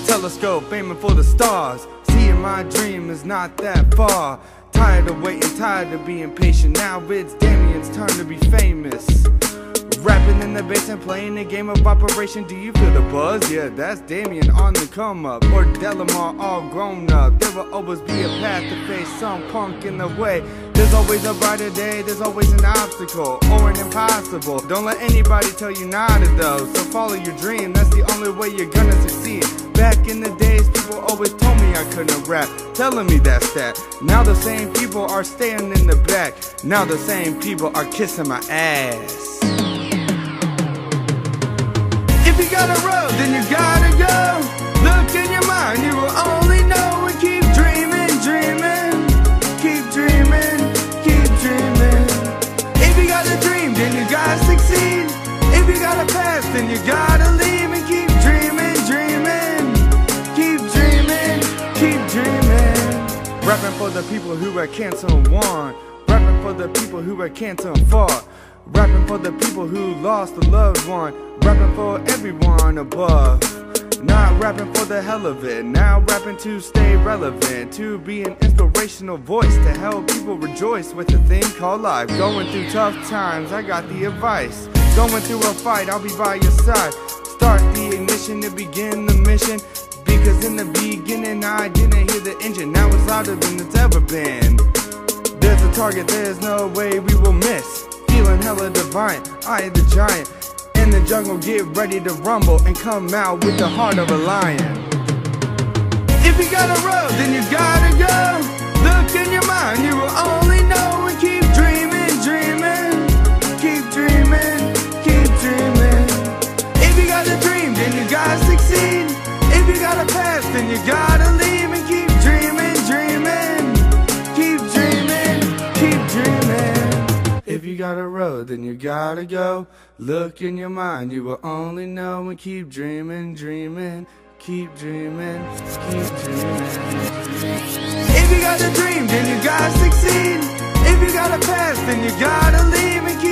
telescope aiming for the stars. Seeing my dream is not that far. Tired of waiting, tired of being patient. Now it's Dameon's turn to be famous. Rapping in the bass and playing the game of operation. Do you feel the buzz? Yeah, that's Dameon on the come up. Or Delamar all grown up. There will always be a path to face some punk in the way. There's always a brighter day, there's always an obstacle or an impossible. Don't let anybody tell you not to though. So follow your dream, that's the only way you're gonna succeed. Back in the days, people always told me I couldn't rap, telling me that's that. Now the same people are staying in the back. Now the same people are kissing my ass. If you gotta road, then you gotta go. Look in your mind, you will only know. And keep dreaming, dreaming. Keep dreaming, keep dreaming. If you got a dream, then you gotta succeed. If you got a past, then you gotta leave. And keep dreaming, dreaming. Keep dreaming, keep dreaming. Rapping for the people who are cancer won. Rapping for the people who are cancer fought. Rapping for the people who lost a loved one. Rapping for everyone above. Not rapping for the hell of it. Now rapping to stay relevant. To be an inspirational voice to help people rejoice with a thing called life. Going through tough times, I got the advice. Going through a fight, I'll be by your side. Start the ignition to begin the mission. Because in the beginning I didn't hear the engine. Now it's louder than it's ever been. There's a target, there's no way we will miss. Feeling hella divine, I am the giant. In the jungle, get ready to rumble and come out with the heart of a lion. If you gotta road, then you gotta go. Look in your mind, you will only know. And keep dreaming, dreaming. Keep dreaming, keep dreaming. If you got a dream, then you gotta succeed. If you got a past, then you gotta leave. And keep dreaming, dreaming. Keep dreaming, keep dreaming. If you got a road, then you gotta go. Look in your mind, you will only know. And keep dreaming, dreaming. Keep dreaming, keep dreaming. If you got a dream, then you gotta succeed. If you got a past, then you gotta leave. And keep